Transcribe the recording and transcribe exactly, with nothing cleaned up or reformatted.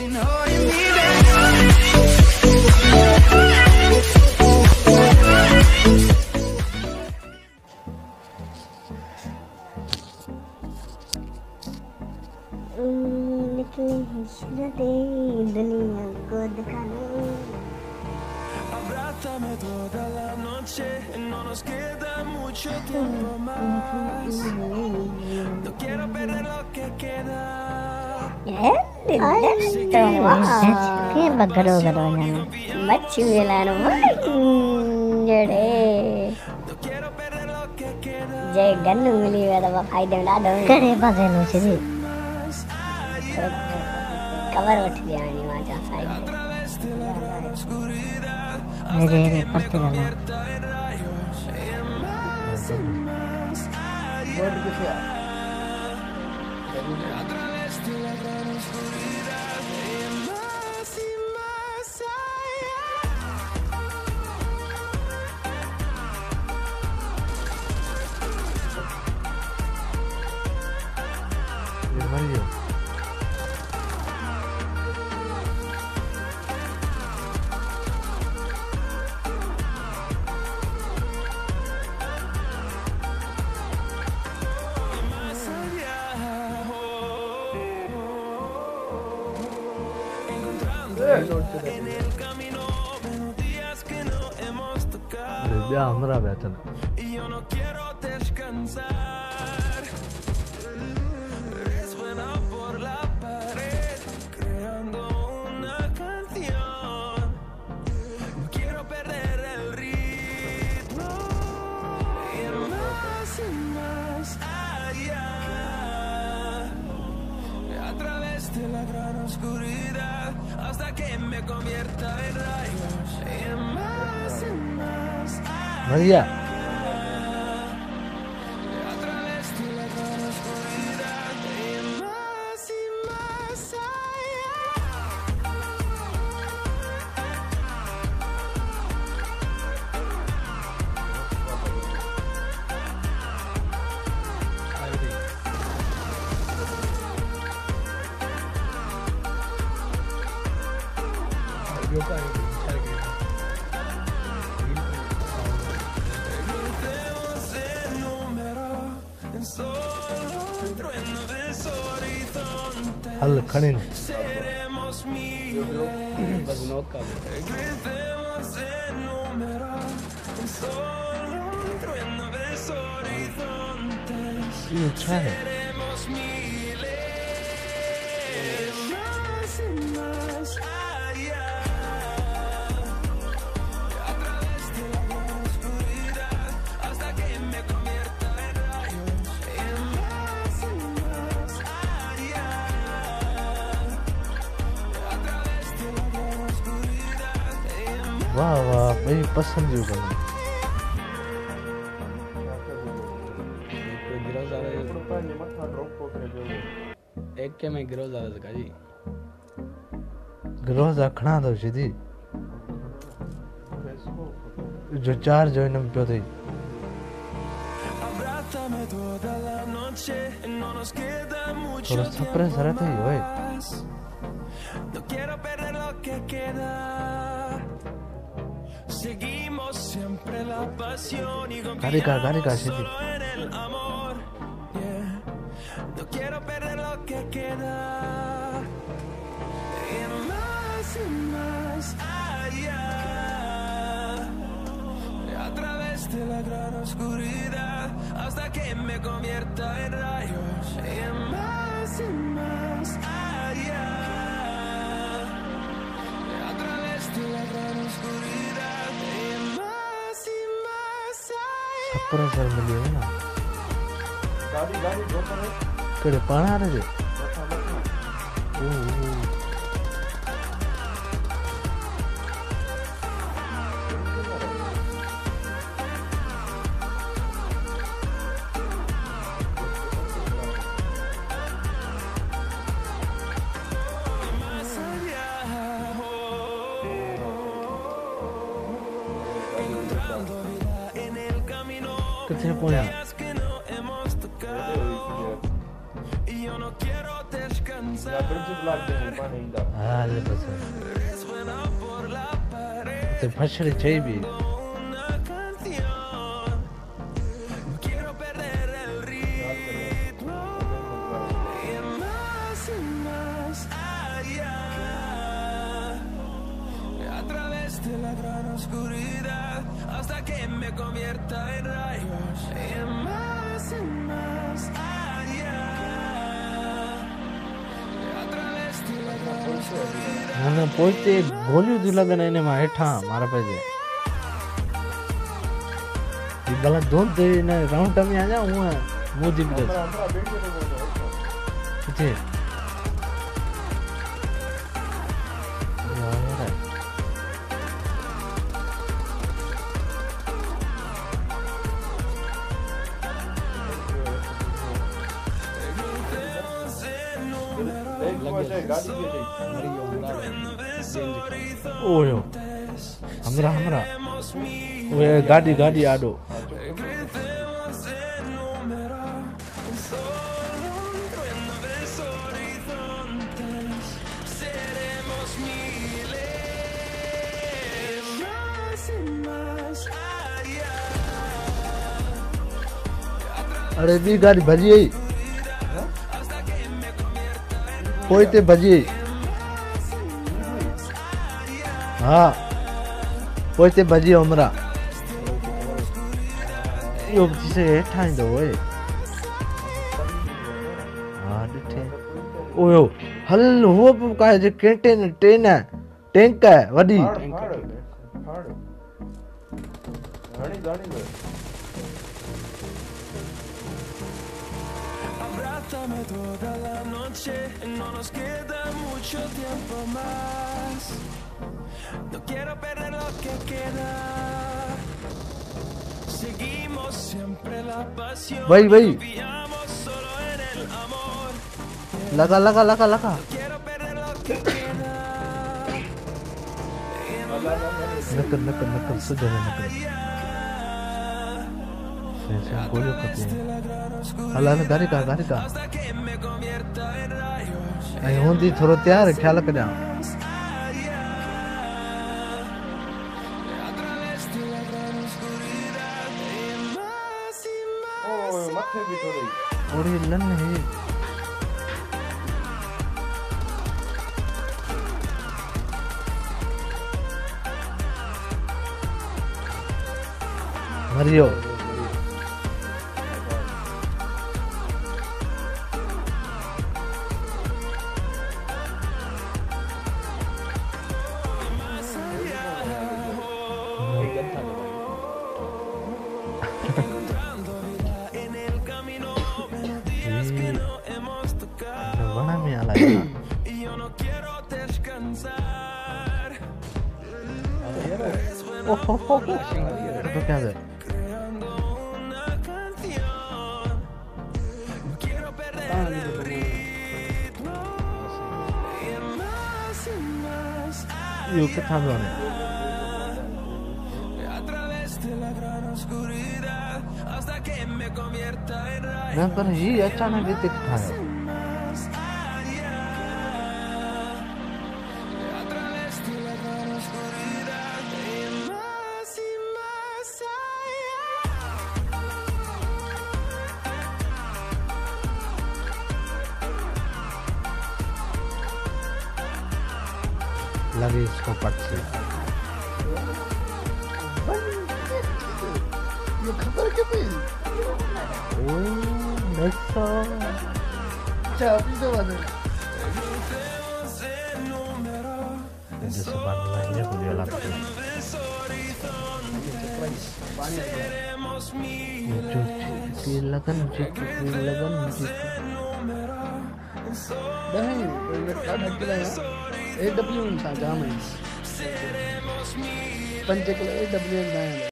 निकली हिस्सते दुनिया को दिखाने. Abrázame toda la noche, no nos queda mucho tiempo más. No quiero perder lo que queda. Cái bà cà rô cà rô nha, bắt chịu về là nó mất giờ đây. Giờ gắn được người về là phải đem đã đâu. Cái này bao giờ nó sẽ gì? Cover उठ गया नहीं वहाँ जा side अरे अरे पढ़ते रहना board किसे ये मरियो en el camino menos días que no hemos tocado y yo no quiero descansar. Resuena por la pared creando una canción. No quiero perder el ritmo y más y más allá a través de la gran oscuridad hasta que me convierta en rayos y más y más María a través de la gran oscuridad y más y más allá. Gritemos el número en solo un trueno de ese horizonte. हल खड़े Seremos miles. Gritemos el número en solo un trueno de ese horizonte. ये अच्छा है Seremos miles. Más y más allá. A través de la gran oscuridad hasta que me convierta en rayos. Y más y más allá. A través de la gran oscuridad y más. वाह वाह मेरी पसंद जो करना एक के में गिरो ज़्यादा का जी ग्रोज रखना तो सीधी जो चार जो इनम पे थी Abrázame toda la noche, no nos queda mucho थोड़ा सरप्राइज रहता ही होए más. No quiero perder lo que queda. Seguimos siempre la pasión y गाड़ी का गाड़ी का confiamos सीधी solo en el amor. Yeah. No quiero perder lo que queda. Y más y más allá. A través de la gran oscuridad hasta que me convierta en rayos y más y más allá a través de la gran oscuridad y más y más allá. Surprise मिली है ना गाड़ी गाड़ी drop करे कड़े पाना रहे जे ओ Más allá, oh, encontrando vida en el camino. कितने पोया Días que no hemos tocado y yo no quiero descansar. Ya berarti lagi mana indah. Ah, le pasa. Te fashre chaybi. Quiero perder el ritmo y más y más allá, a través de la gran oscuridad, hasta que me convierta en rayos y más y más allá, a través de la gran oscuridad. मैंने पोते गोलियों दिला देना इन्हें मारे ठा मारा पे जे ये गला दोन दे ना राउंड में आ जा हुआ मुझे भी Antara antara beda dengan किथे यार एक वजह गाड़ी की थी. Amarillo, morado, bien ओयो हमरा हमरा ओए गाड़ी गाड़ी आडो Crecemos en número, solo nuevos horizontes, seremos miles, más y más allá. अरे भी गाड़ी भजी आई पोते भजी हाँ पोते भजी हमरा यो जिसे हेठा इंदो ओए हाँ डिठे ओयो हल हुआ का जे कैंटीन ट्रेन है टैंक है वडी फाड़ फाड़ फाड़. गाड़ी गाड़ी में. Abrázame toda la noche, no nos queda mucho tiempo más. No quiero perder lo que queda. Seguimos siempre la pasión. भाई भाई Confiamos solo en el amor. लगा लगा लगा लगा Quiero perder lo que queda. नकल नकल नकल सुधर नकल से से गोलियों करते हैं हला ने गाड़ी का गाड़ी का Hasta que me convierta en rayos. आई होंदी थोरो तैयार ख्याल करा A través de la gran oscuridad. Y más y más. Oh, माथे भी थोड़ी. और ये लन है मरियो En el camino, melodías que no hemos tocado. बना में आला Y yo no quiero descansar. ओहो तो क्या है Creando una canción. No quiero perder el ritmo. Y más y más यो के था दोने a través de la gran oscuridad, hasta que me convierta en rayos. ना पर ये अचानक ये दिख था Más allá, a través de la gran oscuridad, y más y más allá. लगे इसको पट से ये खबर के पे ओ नसा चाबी तो बंद Crucemos el número, जैसे बात लाइने को दिया लगता है nuevos horizontes, seremos miles. जो की लगन जो की लगन जो Número, नहीं तो ये का ढकला है ए डब्ल्यू था जाम है seremos miles. पंच किलो ए डब्ल्यू है